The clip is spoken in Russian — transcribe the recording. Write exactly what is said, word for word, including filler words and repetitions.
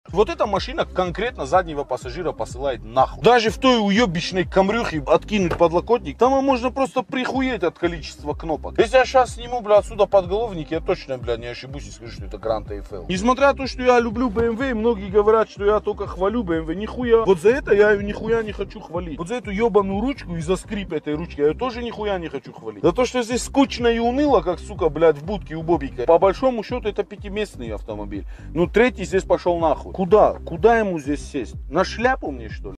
Вот эта машина конкретно заднего пассажира посылает нахуй. Даже в той уебищной камрюхе откинуть подлокотник, там можно просто прихуеть от количества кнопок. Если я сейчас сниму, бля, отсюда подголовник, я точно, бля, не ошибусь и скажу, что это Grand эй эф эл. Несмотря на то, что я люблю бэ эм вэ, многие говорят, что я только хвалю бэ эм вэ, нихуя. Вот за это я ее нихуя не хочу хвалить. Вот за эту ебаную ручку и за скрип этой ручки я ее тоже нихуя не хочу хвалить. За то, что здесь скучно и уныло, как, сука, блядь, в будке у Бобика. По большому счету это пятиместный автомобиль. Ну, третий здесь пошел нахуй. Куда? Куда ему здесь сесть? На шляпу мне, что ли?